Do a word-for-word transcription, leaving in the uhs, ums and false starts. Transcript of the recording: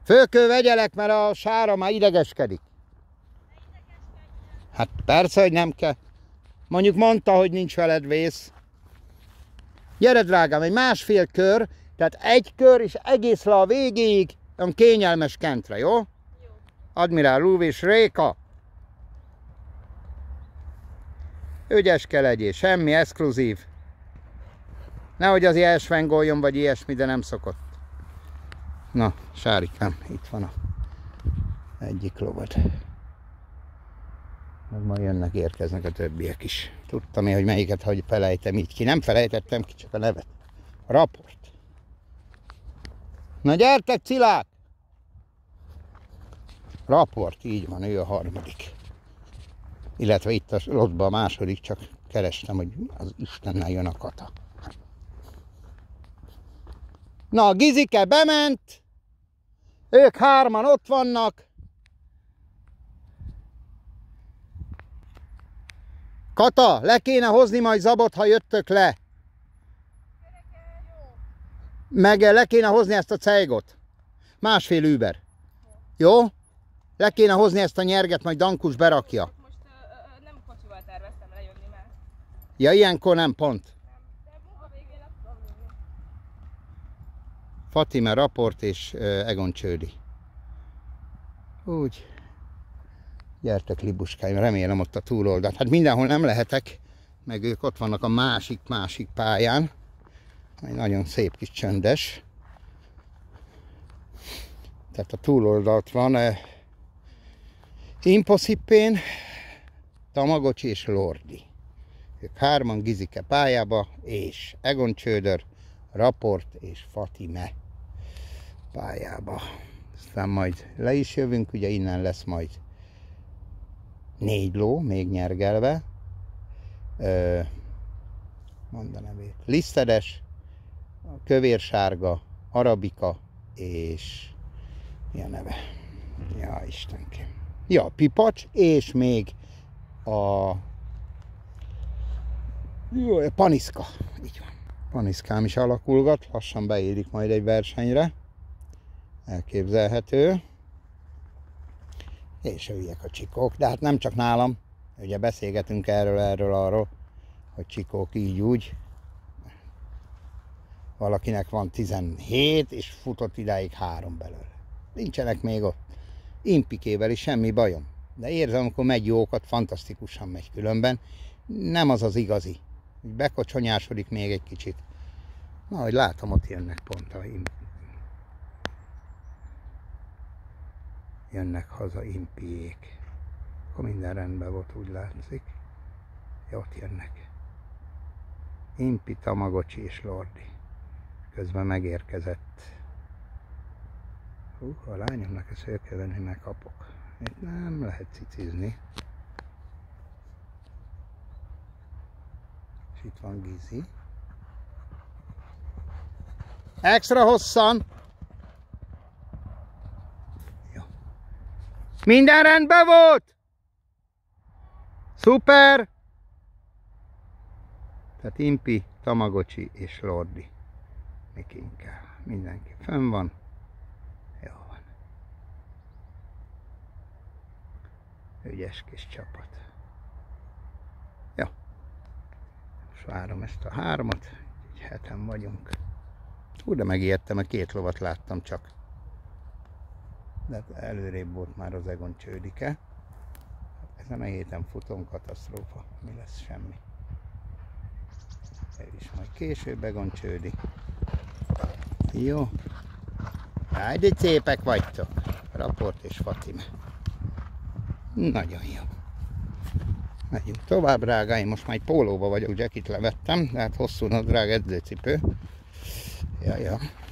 Föl kell vegyelek, mert a sára már idegeskedik. Hát persze, hogy nem kell. Mondjuk mondta, hogy nincs veled vész. Gyere drágám, egy másfél kör, tehát egy kör és egész le a végéig, olyan kényelmes kentre, jó? Jó. Admirál Lúv és Réka. Ügyeske legyél, semmi exkluzív. Nehogy azért elsvengoljon, vagy ilyesmi, de nem szokott. Na, Sárikám, itt van a egyik lovad. Meg majd jönnek, érkeznek a többiek is. Tudtam én, hogy melyiket, hogy felejtem így ki. Nem felejtettem ki, csak a nevet. A Raport. Na gyertek, Cilák! Raport, így van, ő a harmadik. Illetve itt a lotban a második, csak kerestem, hogy az Istennel jön a Kata. Na, a Gizike bement. Ők hárman ott vannak. Kata, le kéne hozni majd Zabot, ha jöttök le. Meg le kéne hozni ezt a cejgot. Másfél über. Jó? Le kéne hozni ezt a nyerget, majd Dankus berakja. Most ö, ö, nem kocsival terveztem lejönni már. Ja, ilyenkor nem pont. Nem, de munka végén le tudom vinni. Fatime, Raport és uh, Egon Csődi. Úgy. Gyertek, libuskáim, remélem ott a túloldalt. Hát mindenhol nem lehetek, meg ők ott vannak a másik-másik pályán. Egy nagyon szép kis csöndes. Tehát a túloldalt van uh, Impossippén, Tamagocsi és Lordi. Ők hárman Gizike pályába, és Egon Csődör, Raport és Fatime pályába. Aztán majd le is jövünk, ugye innen lesz majd négy ló, még nyergelve. Ö, mondd a nevét. Lisztedes, kövérsárga, arabika, és mi a neve? Ja, Istenkém. Ja, pipacs, és még a jó, paniszka. Így van. Paniszkám is alakulgat, lassan beérik majd egy versenyre. Elképzelhető. És jöjjek a csikók, de hát nem csak nálam. Ugye beszélgetünk erről, erről, arról, hogy csikók így úgy. Valakinek van tizenhét, és futott idáig három belőle. Nincsenek még ott. Impikével is semmi bajom. De érzem, amikor megy jókat, fantasztikusan megy különben. Nem az az igazi. Bekocsonyásodik még egy kicsit. Na, hogy látom, ott jönnek pont a imp... Jönnek haza impiék. Akkor minden rendben volt, úgy látszik. Ja, ott jönnek. Impi, Tamagocsi és Lordi. Közben megérkezett. Hú, a lányomnak ezt el kell venni, mert kapok. Itt nem lehet cicizni. És itt van Gizi. Extra hosszan! Jó. Minden rendben volt! Szuper! Tehát Impi, Tamagocsi és Lordi. Még inkább. Mindenki fönn van. Jó van. Ügyes kis csapat. Jó. Most várom ezt a hármat. Egy heten vagyunk. Hú, de megijedtem, a két lovat láttam csak. De előrébb volt már az Egon Csődike. Ezen a héten futom, katasztrófa. Mi lesz, semmi. Ő is majd később Egon Csődi. Jó. Háj, de szépek vagytok. Raport és Fatime. Nagyon jó. Megyünk tovább, drágáim. Most már egy pólóba vagyok, jackit levettem, de hát hosszú nadrág, edzőcipő. Ja, ja.